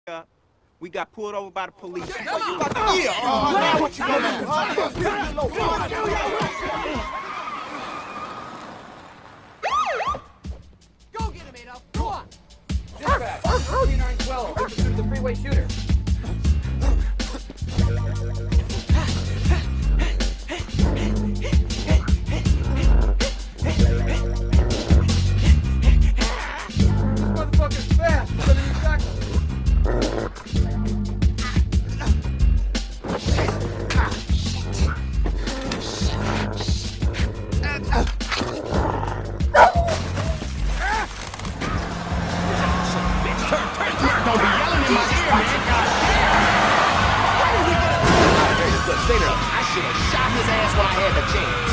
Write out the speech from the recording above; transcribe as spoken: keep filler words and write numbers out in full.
Uh, we got pulled over by the police. Yeah, uh, now what you gonna do? Go get him, Adolf. Go on. Dispatch, thirty-nine twelve. This is the freeway shooter. This motherfucker's fast. He's gonna use tackle. Don't be yelling in my ear, man. God damn. Stay there. I should have shot his ass when I had the chance.